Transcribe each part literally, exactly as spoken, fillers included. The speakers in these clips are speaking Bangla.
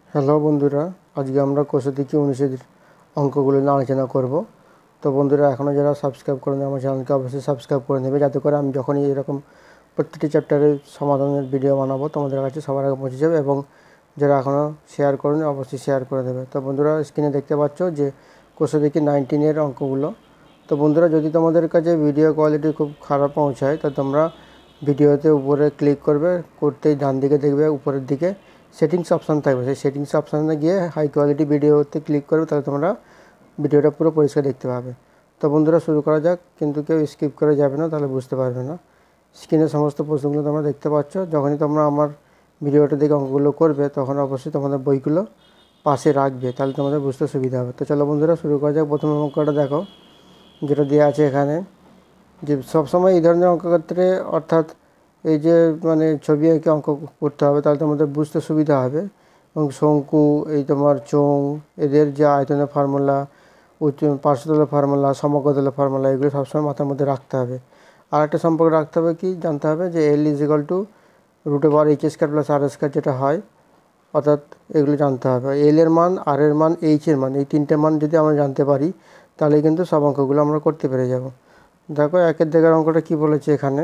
হ্যালো বন্ধুরা, আজকে আমরা কোষে থেকে উনিশের অঙ্কগুলো নিয়ে আলোচনা করব। তো বন্ধুরা, এখনও যারা সাবস্ক্রাইব করেন আমার চ্যানেলকে অবশ্যই সাবস্ক্রাইব করে নেবে, যাতে করে আমি যখনই এরকম প্রত্যেকটি চ্যাপ্টারের সমাধানের ভিডিও বানাবো তোমাদের কাছে সবার আগে পৌঁছে যাবে। এবং যারা এখনও শেয়ার করেন অবশ্যই শেয়ার করে দেবে। তো বন্ধুরা, স্ক্রিনে দেখতে পাচ্ছ যে কোষে থেকে নাইনটিনের অঙ্কগুলো। তো বন্ধুরা, যদি তোমাদের কাছে ভিডিও কোয়ালিটি খুব খারাপ পৌঁছায় তো তোমরা ভিডিওতে উপরে ক্লিক করবে, করতেই ডান দিকে দেখবে উপরের দিকে সেটিংস অপশান থাকবে। সেই সেটিংস অপশানে গিয়ে হাই কোয়ালিটি ভিডিওতে ক্লিক করবে, তাহলে তোমরা ভিডিওটা পুরো পরিষ্কার দেখতে পাবে। তো বন্ধুরা, শুরু করা যাক, কিন্তু কেউ স্কিপ করে যাবে না, তাহলে বুঝতে পারবে না। স্ক্রিনে সমস্ত প্রশ্নগুলো তোমরা দেখতে পাচ্ছ। যখনই তোমরা আমার ভিডিওটা দেখে অঙ্কগুলো করবে তখন অবশ্যই তোমাদের বইগুলো পাশে রাখবে, তাহলে তোমাদের বুঝতে সুবিধা হবে। তো চলো বন্ধুরা, শুরু করা যাক। প্রথম অঙ্কটা দেখো, যেটা দেওয়া আছে এখানে, যে সবসময় এই ধরনের অঙ্ক ক্ষেত্রে অর্থাৎ এই যে মানে ছবি এঁকে অঙ্ক করতে হবে, তাহলে তোমাদের বুঝতে সুবিধা হবে। এবং শঙ্কু, এই তোমার চোঙ, এদের যে আয়তনের ফর্মুলা, উচ্চ পার্শ্বতলের ফর্মুলা, সমগ্রতলের ফর্মুলা, এগুলো সবসময় মাথার মধ্যে রাখতে হবে। আর একটা সম্পর্ক রাখতে হবে, কি জানতে হবে, যে L is equal to root over H square plus R square যেটা হয়, অর্থাৎ এগুলো জানতে হবে। এল এর মান, আর এর মান, এইচ এর মান, এই তিনটে মান যদি আমরা জানতে পারি তাহলে কিন্তু সব অঙ্কগুলো আমরা করতে পেরে যাব। দেখো একের দিকের অঙ্কটা কি বলেছে এখানে।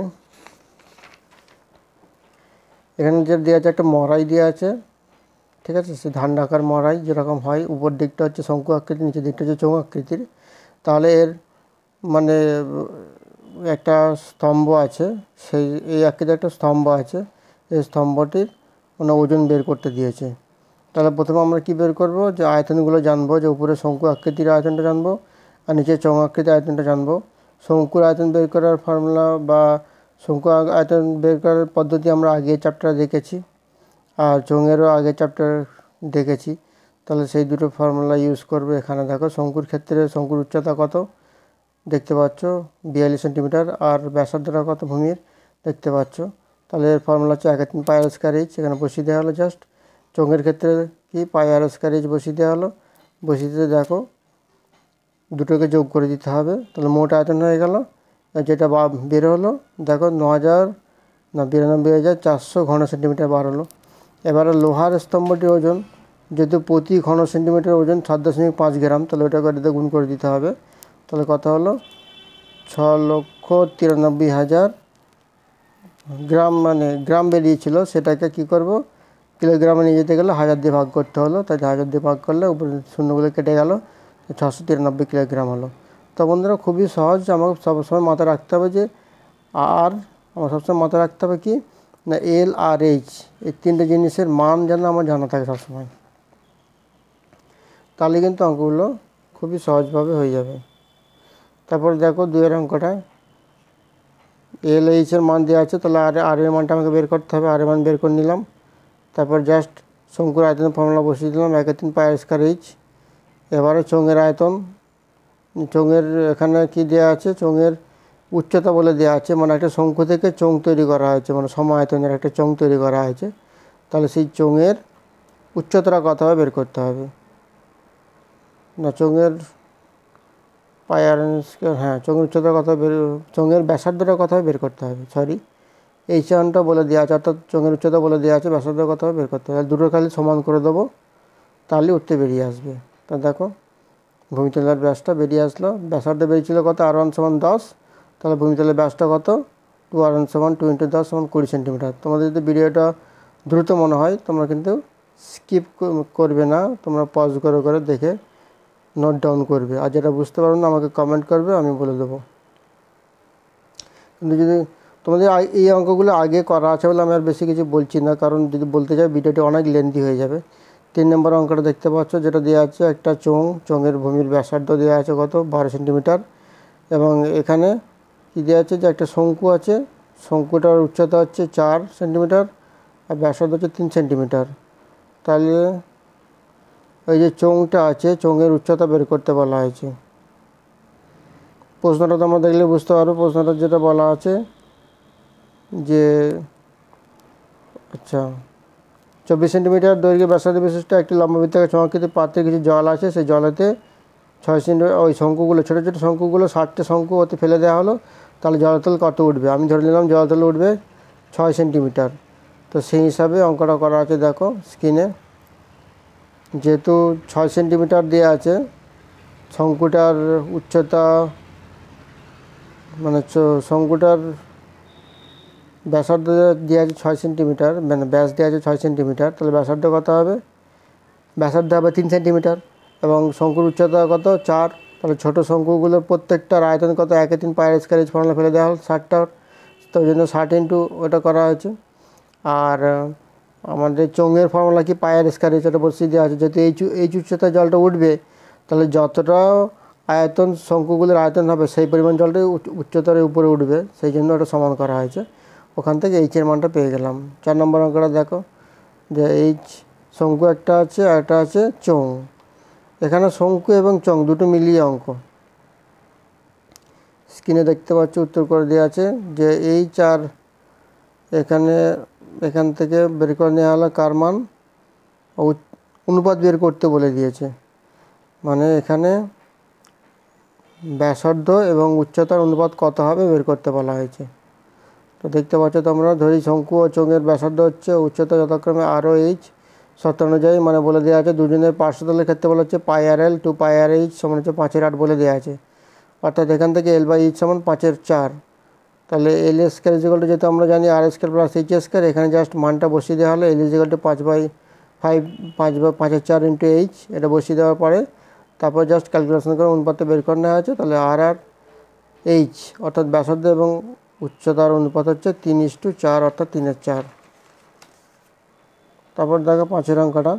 এখানে যে দেওয়া আছে একটা মরাই দেওয়া আছে, ঠিক আছে। সে ধান ঢাকার মরাই যেরকম হয়, উপর দিকটা হচ্ছে শঙ্কু আকৃতির, নিচের দিকটা হচ্ছে চোঙ আকৃতির। তাহলে এর মানে একটা স্তম্ভ আছে, সেই এই আকৃতির একটা স্তম্ভ আছে, এই স্তম্ভটির মানে ওজন বের করতে দিয়েছে। তাহলে প্রথমে আমরা কি বের করব, যে আয়তনগুলো জানবো, যে উপরে শঙ্কু আকৃতির আয়তনটা জানবো আর নিচে চোঙ আকৃতির আয়তনটা জানবো। শঙ্কুর আয়তন বের করার ফর্মুলা বা শঙ্কু আয়তন বের করার পদ্ধতি আমরা আগের চ্যাপ্টারে দেখেছি, আর চোঙেরও আগের চ্যাপ্টার দেখেছি। তাহলে সেই দুটো ফর্মুলা ইউজ করবে এখানে। দেখো শঙ্কুর ক্ষেত্রে শঙ্কুর উচ্চতা কত দেখতে পাচ্ছ, বিয়াল্লিশ সেন্টিমিটার, আর ব্যাসার্ধটা কত ভূমির দেখতে পাচ্ছ। তাহলে এর ফর্মুলা হচ্ছে এক তিন পাই আর স্কয়ার এইচ, এখানে বসিয়ে দেওয়া হলো জাস্ট। চোঙের ক্ষেত্রে কি পাই আর স্কয়ার এইচ বসিয়ে দেওয়া হলো, বসিয়ে দিতে দেখো দুটোকে যোগ করে দিতে হবে, তাহলে মোট আয়তন হয়ে গেল। যেটা বা বের হলো দেখো ন হাজার না বিরানব্বই হাজার চারশো ঘন সেন্টিমিটার বার হলো। এবারে লোহার স্তম্ভটির ওজন, যেহেতু প্রতি ঘন সেন্টিমিটার ওজন সাত দশমিক পাঁচ গ্রাম, তাহলে ওটা করে গুণ করে দিতে হবে। তাহলে কত হলো, ছ লক্ষ তিরানব্বই হাজার গ্রাম, মানে গ্রাম বেরিয়েছিল, সেটাকে কি করব, কিলোগ্রামে নিয়ে যেতে গেলে হাজার দিয়ে ভাগ করতে হলো। তাই হাজার দিয়ে ভাগ করলে উপরে শূন্যগুলো কেটে গেল, ছশো তিরানব্বই কিলোগ্রাম হলো। তো বন্ধুরা, খুবই সহজ। আমাকে সবসময় মাথায় রাখতে হবে যে আর আমার সবসময় মাথায় রাখতে হবে কি না, এল আর এইচ, এই তিনটে জিনিসের মান যেন আমার জানা থাকে সবসময়, তাহলে কিন্তু অঙ্কগুলো খুবই সহজভাবে হয়ে যাবে। তারপর দেখো দুইয়ের অঙ্কটা, এল এইচের মান দেওয়া আছে, তাহলে আর আর এর মানটা আমাকে বের করতে হবে। আর এর মান বের করে নিলাম। তারপর জাস্ট শঙ্কুর আয়তনের ফর্মুলা বসিয়ে দিলাম, এক তিন পাই আর স্কয়ার এইচ। এবারে চোঙের আয়তন, চোঙের এখানে কি দেওয়া আছে, চোঙের উচ্চতা বলে দেওয়া আছে, মানে একটা শঙ্কু থেকে চোঙ তৈরি করা হয়েছে, মানে সম আয়তনের একটা চোঙ তৈরি করা হয়েছে। তাহলে সেই চোঙের উচ্চতাটা কত হবে বের করতে হবে। না চোঙের পাই আর স্কয়ার, হ্যাঁ চোঙের উচ্চতা কত বের, চোঙের ব্যাসার্ধটা কত হবে বের করতে হবে, সরি এই চানটা বলে দেওয়া আছে, অর্থাৎ চোঙের উচ্চতা বলে দেওয়া আছে, ব্যাসার্ধ কত হবে বের করতে হবে। দুটো খালি সমান করে দেবো, তাহলে উঠতে বেরিয়ে আসবে। তা দেখো ভূমিতলের ব্যাসটা বেরিয়ে আসলো, ব্যাসার্ধ বেরিয়েছিল কত, আর ওয়ান সমান দশ, তাহলে ভূমিতলের ব্যাসটা কত, টু আর ওয়ান সমান টু ইন্টু দশ সমান কুড়ি সেন্টিমিটার। তোমাদের যদি ভিডিওটা দ্রুত মনে হয় তোমরা কিন্তু স্কিপ করবে না, তোমরা পজ করে করে দেখে নোট ডাউন করবে, আর যেটা বুঝতে পারো না আমাকে কমেন্ট করবে, আমি বলে দেবো। কিন্তু যদি তোমাদের এই অঙ্কগুলো আগে করা আছে বলে আমি আর বেশি কিছু বলছি না, কারণ যদি বলতে যাই ভিডিওটি অনেক লেন্থি হয়ে যাবে। তিন নম্বর অঙ্কটা দেখতে পাচ্ছ, যেটা দেওয়া আছে একটা চোঙ, চোঙের ভূমির ব্যাসার্ধ দেওয়া আছে কত, বারো সেন্টিমিটার। এবং এখানে কী দেওয়া আছে, যে একটা শঙ্কু আছে, শঙ্কুটার উচ্চতা হচ্ছে চার সেন্টিমিটার আর ব্যাসার্ধ হচ্ছে তিন সেন্টিমিটার। তাহলে ওই যে চোঙটা আছে, চোঙের উচ্চতা বের করতে বলা হয়েছে। প্রশ্নটা তোমরা দেখলে বুঝতে পারো, প্রশ্নটা যেটা বলা আছে যে আচ্ছা চব্বিশ সেন্টিমিটার দৈর্ঘ্য ব্যাসার্ধ বিশিষ্ট একটি লম্ববৃত্তাকার চোঙাকৃতির পাত্রে কিছু জল আছে, সেই জলেতে ছয় সেন্টিমিটার, ওই শঙ্কুগুলো ছোটো ছোটো শঙ্কুগুলো ষাটটা শঙ্কু ওতে ফেলে দেওয়া হলো, তাহলে জলতল কত উঠবে, আমি ধরে নিলাম জলতল উঠবে ছয় সেন্টিমিটার। তো সেই হিসাবে অঙ্কটা করা আছে, দেখো স্ক্রিনে। যেহেতু ছয় সেন্টিমিটার দেওয়া আছে, শঙ্কুটার উচ্চতা মানে শঙ্কুটার ব্যাসার্ধ দেওয়া আছে ছয় সেন্টিমিটার, মানে ব্যাস দেওয়া আছে ছয় সেন্টিমিটার, তাহলে ব্যাসার্ধ কত হবে? ব্যাসার্ধ হবে তিন সেন্টিমিটার এবং শঙ্কুর উচ্চতা কত? চার। তাহলে ছোটো শঙ্কুগুলোর প্রত্যেকটার আয়তন কত? একে তিন পায়ের স্কোয়ার ইঞ্চ ফর্মুলা ফেলে দেওয়া হল ষাটটার, তো ওই জন্য ষাট ইন্টু ওটা করা হয়েছে। আর আমাদের চোঙের ফর্মুলা কি? পায়ের স্কোয়ার ইঞ্চ, ওটা বসিয়ে দেওয়া আছে। যেহেতু এইচ এইচ উচ্চতায় জলটা উঠবে, তাহলে যতটা আয়তন শঙ্কুগুলোর আয়তন হবে সেই পরিমাণ জলটাই উচ্চতার উপরে উঠবে, সেই জন্য ওটা সমান করা হয়েছে। ওখান থেকে এইচের মানটা পেয়ে গেলাম। চার নম্বর অঙ্কটা দেখো যে এইচ শঙ্কু একটা আছে আর একটা আছে চোঙ। এখানে শঙ্কু এবং চোঙ দুটো মিলিয়ে অঙ্ক। স্ক্রিনে দেখতে পাচ্ছ উত্তর করে দেওয়া আছে যে এইচ আর এখানে এখান থেকে বের করে নেওয়া হলো কার মান, অনুপাত বের করতে বলে দিয়েছে। মানে এখানে ব্যাসার্ধ এবং উচ্চতার অনুপাত কত হবে বের করতে বলা হয়েছে। তো দেখতে পাচ্ছ তোমরা, ধরি শঙ্কু ও চোঙের ব্যাসার্ধ হচ্ছে উচ্চতা যথাক্রমে আর ও এইচ সূত্র অনুযায়ী, মানে বলে দেওয়া আছে দুজনের পার্শ্বতলের ক্ষেত্রে বলা হচ্ছে পাই আর এল টু পাই আর এইচ সমান হচ্ছে পাঁচের আট বলে দেওয়া আছে। অর্থাৎ এখান থেকে এল বাই এইচ সমান পাঁচের চার। তাহলে এল স্কোয়ার ইজিক্যাল যেহেতু আমরা জানি R square plus H square, এখানে জাস্ট মানটা বসিয়ে দেওয়া হলো। এল ইজিক্যাল টু পাঁচ বাই ফাইভ পাঁচ বাই পাঁচের চার ইন্টু এইচ, এটা বসিয়ে দেওয়ার পরে তারপর জাস্ট ক্যালকুলেশন করে অনুপাতটা বের করে নেওয়া হয়েছে। তাহলে আর আর এইচ অর্থাৎ ব্যাসার্ধ এবং উচ্চতার অনুপাত হচ্ছে তিন ইস টু চার, অর্থাৎ তিনের চার। তারপর দেখো পাঁচের অঙ্কটা,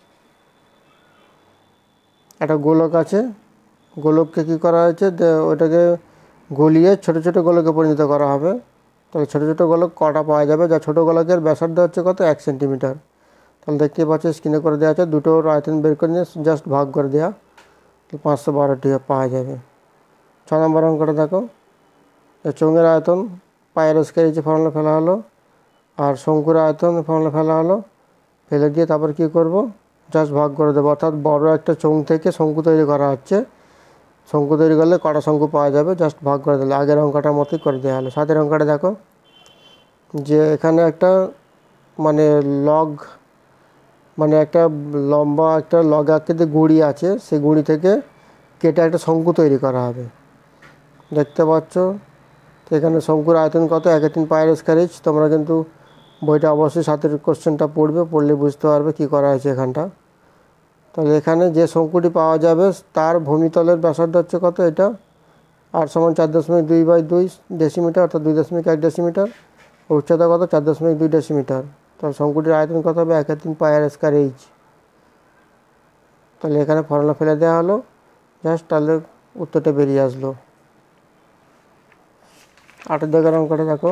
একটা গোলক আছে, গোলককে কী করা হয়েছে? ওটাকে গলিয়ে ছোটো ছোটো গোলকে পরিণত করা হবে। তাহলে ছোটো ছোটো গোলক কটা পাওয়া যাবে? যা ছোটো গোলকের ব্যাসার্ধ হচ্ছে কত? এক সেন্টিমিটার। তাহলে দেখতে পাচ্ছি স্ক্রিনে করে দেওয়া আছে, দুটোর আয়তন বের করে নিয়ে জাস্ট ভাগ করে দেওয়া, পাঁচশো বারোটি পাওয়া যাবে। ছ নম্বর অঙ্কটা দেখো, চোঙের আয়তন পায়ের স্কোয়ার ইঞ্চে ফর্মুলা ফেলা হলো, আর শঙ্কুর আয়তন ফর্মুলা ফেলা হলো। ফেলে দিয়ে তারপর কী করব? জাস্ট ভাগ করে দেবো। অর্থাৎ বড় একটা চোঙ থেকে শঙ্কু তৈরি করা হচ্ছে, শঙ্কু তৈরি করলে কটা শঙ্কু পাওয়া যাবে জাস্ট ভাগ করে দিলে আগের অঙ্কটার মতোই করে দেওয়া হলো। সাতের অঙ্কটা দেখো যে এখানে একটা মানে লগ মানে একটা লম্বা একটা লগ আকৃতির গুঁড়ি আছে, সেই গুঁড়ি থেকে কেটে একটা শঙ্কু তৈরি করা হবে। দেখতে পাচ্ছ তো এখানে শঙ্কুর আয়তন কত? একে তিন পায়ের স্কোয়ার ইঞ্চ। তোমরা কিন্তু বইটা অবশ্যই সাতের কোশ্চেনটা পড়বে, পড়লে বুঝতে পারবে কী করা হয়েছে এখানটা। তাহলে এখানে যে শঙ্কুটি পাওয়া যাবে তার ভূমিতলের ব্যাসার্ধ হচ্ছে কত? এটা আর সমান চার দশমিক দুই বাই দুই ডেসিমিটার, অর্থাৎ দুই দশমিক এক ডেসিমিটার। উচ্চতা কত? চার দশমিক দুই ডেসিমিটার। তাহলে শঙ্কুটির আয়তন কত হবে? একে তিন পায়ের স্কোয়ার এইচ। তাহলে এখানে ফর্মুলা ফেলে দেওয়া হলো, জাস্ট তাহলে উত্তরটা বেরিয়ে আসলো। আটের দাগের অঙ্কটা দেখো,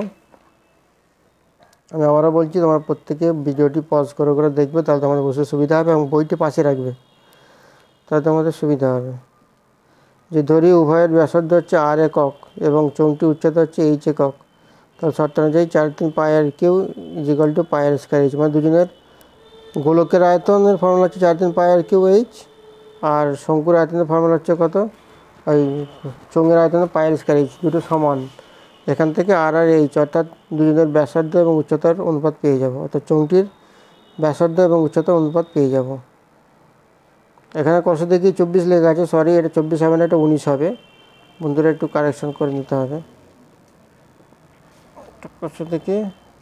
আমি আবারও বলছি তোমরা প্রত্যেকে ভিডিওটি পজ করে করে দেখবে, তাহলে তোমাদের বুঝতে সুবিধা হবে এবং বইটি পাশে রাখবে, তাহলে তোমাদের সুবিধা হবে। যে ধরি উভয়ের ব্যাসার্ধ হচ্ছে আর একক এবং চোঙটি উচ্চতা হচ্ছে এইচ একক, তাহলে শর্ত অনুযায়ী চার তিন pi R cube is equal to pi R square H. মানে দুজনের গোলকের আয়তনের ফর্মুলা হচ্ছে চার তিন পাই আর কিউ এইচ, আর শঙ্কুর আয়তনের ফর্মুলা হচ্ছে কত? ওই চোঙের আয়তনের পাই আর স্কোয়ার এইচ, দুটো সমান। এখান থেকে আর আর এইচ অর্থাৎ দুজনের ব্যাসার্ধ এবং উচ্চতার অনুপাত পেয়ে যাব, অর্থাৎ চোঙটির ব্যাসার্ধ এবং উচ্চতার অনুপাত পেয়ে যাব। এখানে কত দেখি চব্বিশ লেখা আছে, সরি এটা চব্বিশ হবে না, এটা উনিশ হবে। বন্ধুরা একটু কারেকশন করে নিতে হবে। কত দেখি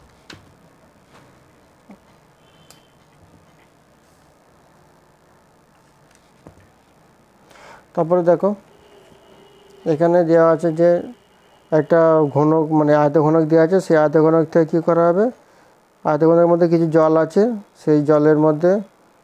তারপরে দেখো এখানে দেওয়া আছে যে একটা ঘনক মানে আয়তঘনক দেওয়া আছে, সেই আয়তঘনক থেকে কী করা হবে? আয়তঘনকের মধ্যে কিছু জল আছে, সেই জলের মধ্যে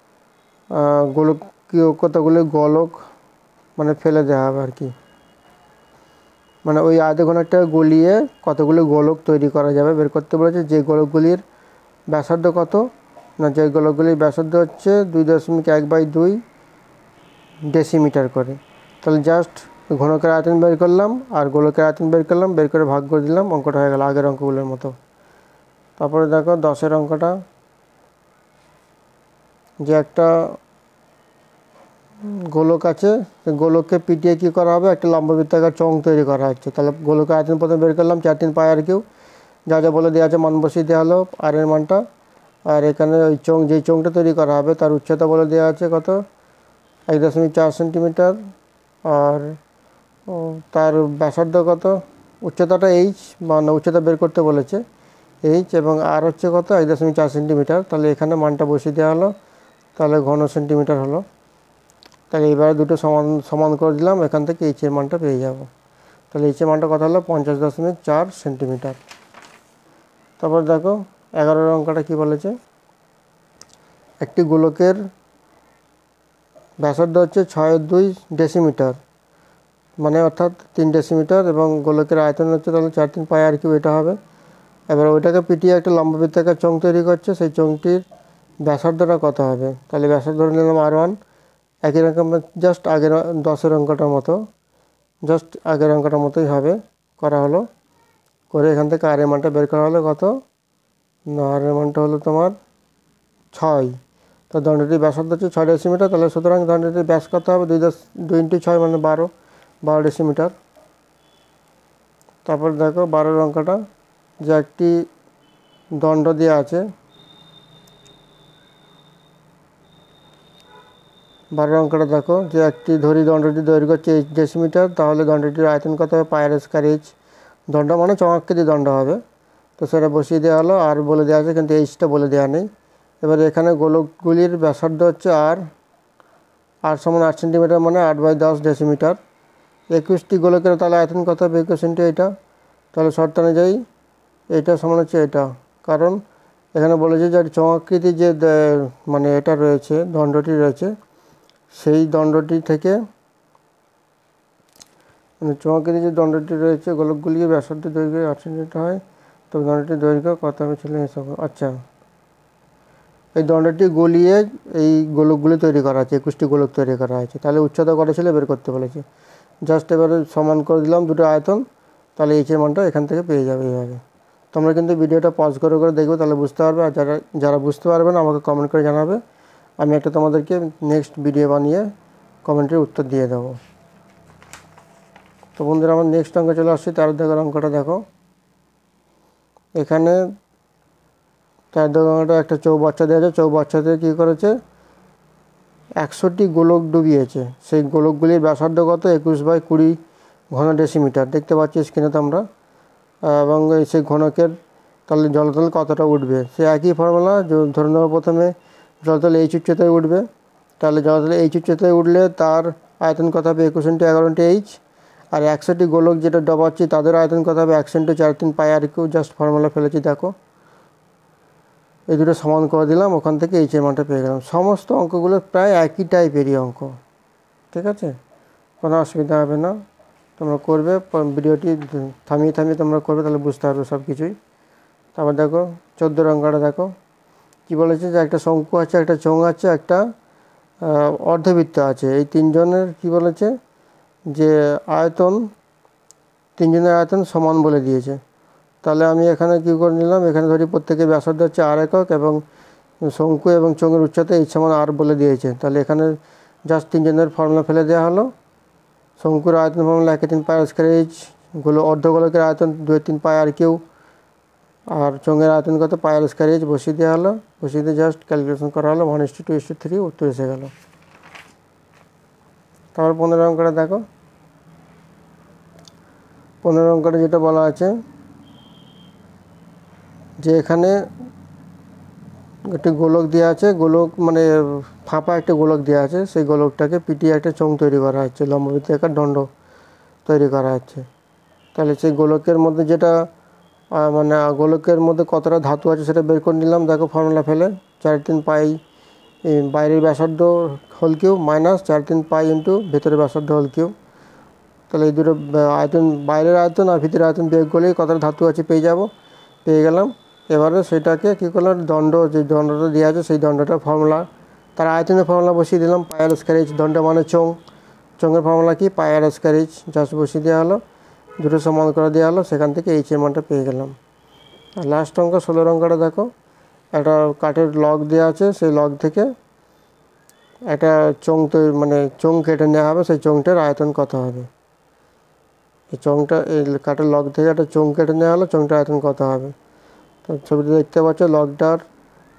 গোলকীয় কতগুলি গোলক মানে ফেলে দেওয়া হবে আর কি। মানে ওই আয়তঘনকটা গলিয়ে কতগুলি গোলক তৈরি করা যাবে বের করতে বলেছে। যে গোলকগুলির ব্যাসার্ধ কত না, যে গোলকগুলির ব্যাসার্ধ হচ্ছে দুই দশমিক এক বাই দুই ডেসিমিটার করে। তাহলে জাস্ট ঘনকের আয়তন বের করলাম আর গোলকের আয়তন বের করলাম, বের করে ভাগ করে দিলাম, অঙ্কটা হয়ে গেল আগের অঙ্কগুলোর মতো। তারপরে দেখো দশের অঙ্কটা, যে একটা গোলক আছে, সেই গোলককে পিটিয়ে কী করা হবে? একটা লম্ববৃত্তাকার চোঙ তৈরি করা হচ্ছে। তাহলে গোলকের আয়তন প্রথমে বের করলাম চার তিন পাই আর কিউ, যা যা বলে দেওয়া আছে মান বসিয়ে দেওয়া হলো আর এর মানটা, আর এখানে ওই চোঙ যেই চোঙটা তৈরি করা হবে তার উচ্চতা বলে দেওয়া আছে কত এক দশমিক চার সেন্টিমিটার, আর তার ব্যাসার্ধ কত, উচ্চতাটা এইচ মানে উচ্চতা বের করতে বলেছে এইচ, এবং আর হচ্ছে কত এক দশমিক চার সেন্টিমিটার। তাহলে এখানে মানটা বসিয়ে দেওয়া হলো, তাহলে ঘন সেন্টিমিটার হলো। তাহলে এবারে দুটো সমান সমান করে দিলাম, এখান থেকে এইচের মানটা পেয়ে যাব। তাহলে এইচের মানটা কত হলো পঞ্চাশ দশমিক চার সেন্টিমিটার। তারপর দেখো এগারোর অঙ্কটা কী বলেছে, একটি গোলকের ব্যাসার্ধ হচ্ছে ছয় দুই ডেসিমিটার, মানে অর্থাৎ তিন ডেসিমিটার, এবং গোলকের আয়তন হচ্ছে তাহলে চার তিন পাই আর কিউ এটা হবে। এবার ওইটাকে পিটিয়ে একটা লম্ববৃত্তাকার চোঙ তৈরি করছে, সেই চোঙটির ব্যাসার্ধটা কত হবে। তাহলে ব্যাসার্ধ ধরে নিলাম আর ওয়ান, একই রকম জাস্ট আগের দশের অঙ্কটার মতো, জাস্ট আগের অঙ্কটার মতোই হবে, করা হলো। করে এখান থেকে আর এর মানটা বের করা হলো কত না, আর এর মানটা হলো তোমার ছয়। তো দণ্ডটির ব্যাসার্ধ হচ্ছে ছয় ডেসিমিটার, তাহলে সুতরাং দণ্ডটির ব্যাস কত হবে দুই দশ দুই ইন্টু ছয় মানে বারো বারো ডেসিমিটার। তারপর দেখো বারোর অঙ্কটা, যে একটি দণ্ড দেওয়া আছে, বারোর অঙ্কটা দেখো যে একটি ধরি দণ্ডটির দৈর্ঘ্য হচ্ছে এইচ ডেসিমিটার, তাহলে দণ্ডটির আয়তন কত হবে পাই আর স্কয়ার এইচ। দণ্ড মানে চমাকৃতি দণ্ড হবে, তো সেটা বসিয়ে দেওয়া হলো। আর বলে দেওয়া আছে কিন্তু এইচটা বলে দেওয়া নেই। এবার এখানে গোলকগুলির ব্যাসার্ধ হচ্ছে আর আর সমান আট সেন্টিমিটার, মানে আট বাই দশ ডেসিমিটার। একুশটি গোলকের তাহলে আয়তন কত হবে একুশ ইন্টু এটা, তাহলে শর্ত অনুযায়ী এটা সমান হচ্ছে এটা, কারণ এখানে বলেছে যে চমাকৃতি যে মানে এটা রয়েছে দণ্ডটি রয়েছে, সেই দণ্ডটি থেকে মানে চমাকৃতি যে দণ্ডটি রয়েছে গোলকগুলির ব্যাসার্ধ দৈর্ঘ্য আট সেন্টিমিটার হয়, তো দণ্ডটির দৈর্ঘ্য কত হবে ছিল হিসাব। আচ্ছা, এই দণ্ডটি গলিয়ে এই গোলকগুলি তৈরি করা আছে, একুশটি গোলক তৈরি করা হয়েছে। তাহলে উচ্চতা কত ছিল বের করতে বলেছে, জাস্ট এবারে সমান করে দিলাম দুটো আয়তন, তাহলে এইচের মানটা এখান থেকে পেয়ে যাবে এইভাবে। তোমরা কিন্তু ভিডিওটা পজ করে করে দেখবে, তাহলে বুঝতে পারবে। আর যারা যারা বুঝতে পারবে না আমাকে কমেন্ট করে জানাবে, আমি একটা তোমাদেরকে নেক্সট ভিডিও বানিয়ে কমেন্টের উত্তর দিয়ে দেবো। তো বন্ধুরা আমার নেক্সট অঙ্ক চলে আসছে, তেরো দাগের অঙ্কটা দেখো। এখানে তেরো দাগের অঙ্কটা একটা চৌবাচ্চা দেওয়া আছে, চৌবাচ্চাতে কী করেছে একশোটি গোলক ডুবিয়েছে, সেই গোলকগুলির ব্যাসার্ধ কত একুশ বাই কুড়ি ঘন ডেসিমিটার, দেখতে পাচ্ছি স্ক্রিনে তোমরা। এবং সেই ঘনকের তাহলে জলতল কতটা উঠবে, সে একই ফর্মুলা, ধরে নেব প্রথমে জলতল এইচ উচ্চতায় উঠবে, তাহলে জলতল এইচ উচ্চতায় উঠলে তার আয়তন কত হবে একুশ ইন্টু এগারো ইন্টু এইচ। আর একশোটি গোলক যেটা ডবাচ্ছি তাদের আয়তন কত হবে একশো ইন্টু চার তিন pi R cube, just formula ফেলেছি দেখো। এই দুটো সমান করে দিলাম, ওখান থেকে এইচের মানটা পেয়ে গেলাম। সমস্ত অঙ্কগুলো প্রায় একই টাইপেরই অঙ্ক, ঠিক আছে, কোনো অসুবিধা হবে না। তোমরা করবে, ভিডিওটি থামিয়ে থামিয়ে তোমরা করবে, তাহলে বুঝতে পারবে সব কিছুই। তারপর দেখো চোদ্দোর অঙ্কটা দেখো কি বলেছে, যে একটা শঙ্কু আছে, একটা চোঙ আছে, একটা অর্ধবৃত্ত আছে। এই তিনজনের কি বলেছে যে আয়তন, তিনজনের আয়তন সমান বলে দিয়েছে। তাহলে আমি এখানে কী করে নিলাম, এখানে ধরি প্রত্যেকের ব্যাসার্ধ হচ্ছে আর একক, এবং শঙ্কু এবং চোঙের উচ্চতা এইচ সমান আর বলে দিয়েছে। তাহলে এখানে জাস্ট তিনজনের ফর্মুলা ফেলে দেওয়া হলো। শঙ্কুর আয়তন ফর্মুলা একে তিন পাই আর স্কয়ার এইচ, গোলক অর্ধগোলকের আয়তন দুই তিন পাই আর কিউ, আর চোঙের আয়তন কত পাই আর স্কয়ার এইচ বসিয়ে দেওয়া হলো। বসিয়ে দিয়ে জাস্ট ক্যালকুলেশন করা হলো, one is to two is to three উত্তর এসে গেল। তারপর পনেরো অঙ্কটা দেখো, পনেরো অঙ্কটা যেটা বলা আছে যে এখানে একটি গোলক দেওয়া আছে, গোলক মানে ফাঁপা একটা গোলক দেওয়া আছে, সেই গোলকটাকে পিটিয়ে একটা চোঙ তৈরি করা হচ্ছে, লম্ববৃত্তাকার দণ্ড তৈরি করা হচ্ছে। তাহলে সেই গোলকের মধ্যে যেটা মানে গোলকের মধ্যে কতটা ধাতু আছে সেটা বের করে নিলাম দেখো ফর্মুলা ফেলে, চার তিন পাই বাইরের ব্যাসার্ধ হোল কিউব মাইনাস চার তিন পাই ইন্টু ভেতরের ব্যাসার্ধ হোল কিউব। তাহলে এই দুটো আয়তন, বাইরের আয়তন আর ভিতরের আয়তন বিয়োগ করলেই কতটা ধাতু আছে পেয়ে যাব, পেয়ে গেলাম। এবারে সেটাকে কী করলাম, দণ্ড যে দণ্ডটা দেওয়া আছে সেই দণ্ডটার ফর্মুলা, তার আয়তনের ফর্মুলা বসিয়ে দিলাম, পাই আর স্কয়ার এইচ। দণ্ড মানে চোঙ, চোঙের ফর্মুলা কি pi R square H, just বসিয়ে দেওয়া হলো, দুটো সমান করে দেওয়া হলো, সেখান থেকে এইচের মানটা পেয়ে গেলাম। আর লাস্ট অঙ্ক ষোলোর অঙ্কটা দেখো, একটা কাঠের লগ দেওয়া আছে, সেই লগ থেকে একটা চোঙ তৈরি মানে চোঙ কেটে নেওয়া হবে, সেই চোঙটার আয়তন কত হবে। এই চোঙটা এই কাঠের লগ থেকে একটা চোঙ কেটে নেওয়া হলো, চোঙটার আয়তন কত হবে। তো ছবিতে দেখতে পাচ্ছ লগটার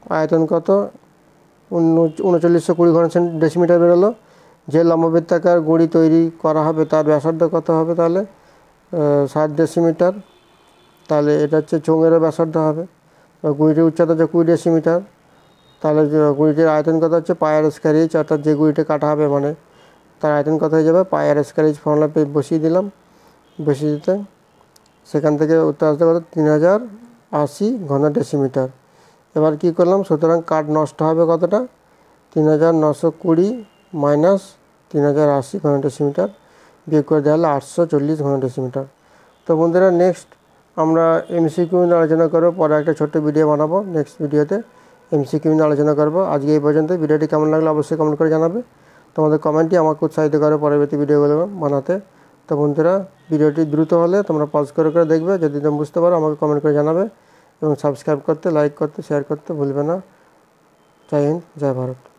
আয়তন কত উনচল্লিশশো কুড়ি ঘন ডেসিমিটার বেরোলো। যে লম্ববৃত্তাকার গুঁড়ি তৈরি করা হবে তার ব্যাসার্ধ কত হবে তাহলে ষাট ডেসিমিটার। তাহলে এটা হচ্ছে চোঙেরও ব্যাসার্ধ হবে। গুঁড়িটির উচ্চতা হচ্ছে কুড়ি ডেসিমিটার। তাহলে গুঁড়িটির আয়তন কত হচ্ছে পাই আর স্কয়ার এইচ, অর্থাৎ যে গুঁড়িটা কাটা হবে মানে তার আয়তন কত হয়ে যাবে pi R square H. Formula বসিয়ে দিলাম, বসিয়ে দিতে সেখান থেকে উত্তর আসতে কত তিন হাজার আশি ঘন ডেসিমিটার। এবার কী করলাম, সুতরাং কাঠ নষ্ট হবে কতটা, তিন হাজার নশো কুড়ি মাইনাস তিন হাজার আশি ঘন ডেসিমিটার, বিয়োগ করে দেওয়া হলো আটশো চল্লিশ ঘন ডেসিমিটার। তো বন্ধুরা নেক্সট আমরা এমসিকিউ নিয়ে আলোচনা করবো, পরে একটা ছোট্ট ভিডিও বানাবো। নেক্সট ভিডিওতে এমসিকিউ নিয়ে আলোচনা করবো। আজকে এই পর্যন্ত। ভিডিওটি কেমন লাগলো অবশ্যই কমেন্ট করে জানাবে। তোমাদের কমেন্টই আমাকে উৎসাহিত করে পরবর্তী ভিডিওগুলো বানাতে। তো বন্ধুরা ভিডিওটি দ্রুত হলে তোমরা পজ করে করে দেখবে, যদি তুমি বুঝতে পারো আমাকে কমেন্ট করে জানাবে এবং সাবস্ক্রাইব করতে, লাইক করতে, শেয়ার করতে ভুলবে না। জয় হিন্দ, জয় ভারত।